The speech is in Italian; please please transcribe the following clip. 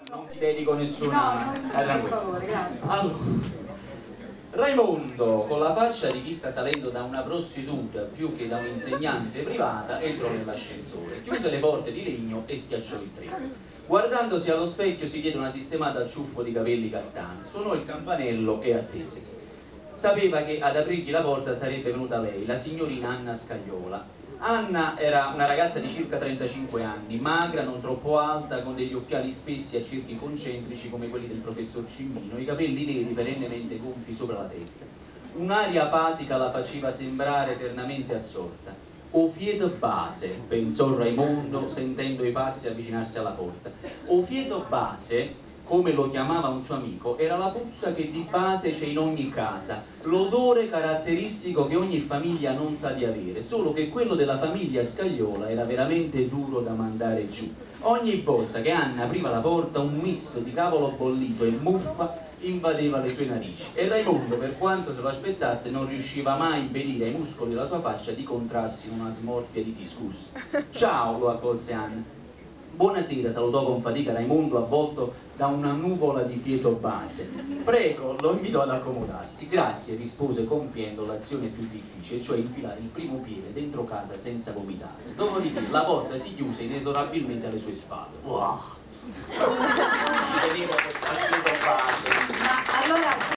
Non ti dedico nessuna... No, per favore, grazie. Allora, Raimondo, con la faccia di chi sta salendo da una prostituta più che da un'insegnante privata, entrò nell'ascensore, chiuse le porte di legno e schiacciò il treno. Guardandosi allo specchio si diede una sistemata al ciuffo di capelli castani, suonò il campanello e attese. Sapeva che ad aprirgli la porta sarebbe venuta lei, la signorina Anna Scagliola. Anna era una ragazza di circa 35 anni, magra, non troppo alta, con degli occhiali spessi a cerchi concentrici come quelli del professor Cimmino, i capelli neri perennemente gonfi sopra la testa. Un'aria apatica la faceva sembrare eternamente assorta. O fieto base, pensò Raimondo sentendo i passi avvicinarsi alla porta. O fieto base, come lo chiamava un suo amico, era la puzza che di base c'è in ogni casa, l'odore caratteristico che ogni famiglia non sa di avere, solo che quello della famiglia Scagliola era veramente duro da mandare giù. Ogni volta che Anna apriva la porta un misto di cavolo bollito e muffa invadeva le sue narici e Raimondo, per quanto se lo aspettasse, non riusciva mai a impedire ai muscoli della sua faccia di contrarsi in una smorfia di disgusto. Ciao, lo accolse Anna. Buonasera, salutò con fatica Raimondo avvolto da una nuvola di fieto base. Prego, lo invitò ad accomodarsi. Grazie, rispose compiendo l'azione più difficile, cioè infilare il primo piede dentro casa senza vomitare. Dopodiché la porta si chiuse inesorabilmente alle sue spalle. Wow. Ci tenevo al fieto base. Ma allora